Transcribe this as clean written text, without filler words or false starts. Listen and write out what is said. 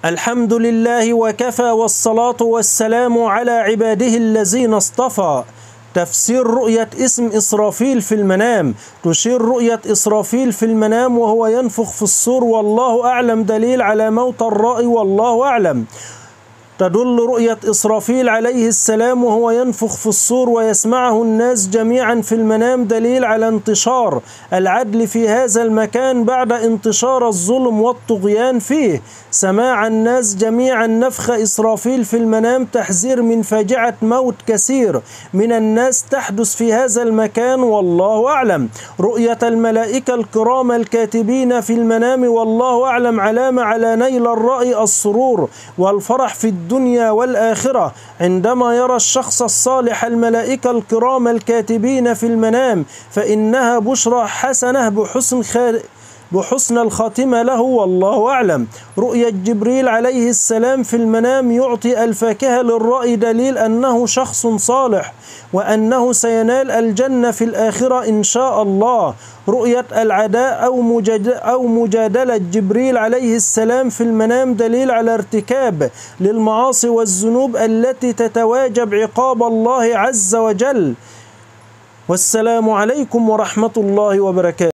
الحمد لله وكفى، والصلاة والسلام على عباده الذين اصطفى. تفسير رؤية اسم إسرافيل في المنام. تشير رؤية إسرافيل في المنام وهو ينفخ في الصور والله أعلم دليل على موت الرأي والله أعلم. تدل رؤية إسرافيل عليه السلام وهو ينفخ في الصور ويسمعه الناس جميعا في المنام دليل على انتشار العدل في هذا المكان بعد انتشار الظلم والطغيان فيه. سماع الناس جميعا نفخ إسرافيل في المنام تحذير من فاجعة موت كثير من الناس تحدث في هذا المكان والله أعلم. رؤية الملائكة الكرام الكاتبين في المنام والله أعلم علامة على نيل الرأي، السرور والفرح في الدنيا والآخرة. عندما يرى الشخص الصالح الملائكة الكرام الكاتبين في المنام فإنها بشرى حسنة بحسن الخاتمة له والله أعلم. رؤية جبريل عليه السلام في المنام يعطي الفاكهة للرأي دليل أنه شخص صالح وأنه سينال الجنة في الآخرة إن شاء الله. رؤية العداء أو مجادلة جبريل عليه السلام في المنام دليل على ارتكاب للمعاصي والذنوب التي تتواجب عقاب الله عز وجل. والسلام عليكم ورحمة الله وبركاته.